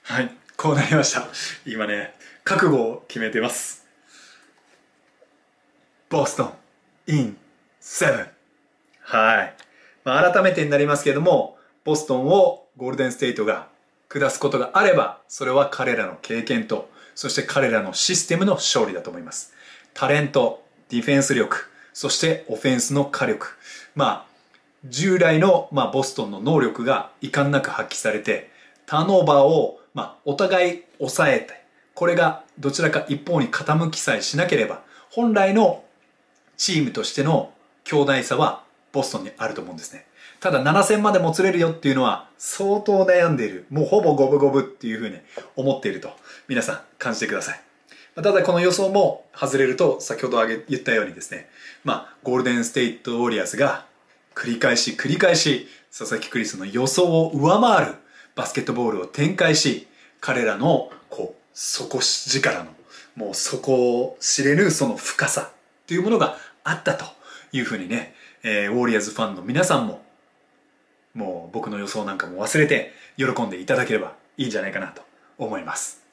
はい、こうなりました。今ね、覚悟を決めてます。ボストン、イン、セブン。はい。改めてになりますけれども、ボストンをゴールデンステイトが下すことがあれば、それは彼らの経験と、そして彼らのシステムの勝利だと思います。タレント、ディフェンス力、そしてオフェンスの火力。従来の、ボストンの能力が遺憾なく発揮されて、ターンオーバーを、お互い抑えて、これがどちらか一方に傾きさえしなければ、本来のチームとしての強大さはボストンにあると思うんですね。ただ7戦までもつれるよっていうのは相当悩んでいる。もうほぼ五分五分っていうふうに思っていると皆さん感じてください。ただこの予想も外れると先ほど言ったようにですね、ゴールデンステイトウォリアーズが繰り返し佐々木クリスの予想を上回るバスケットボールを展開し、彼らの底力のもう底を知れぬその深さというものがあったというふうにね、ウォーリアーズファンの皆さんももう僕の予想なんかも忘れて喜んでいただければいいんじゃないかなと思います。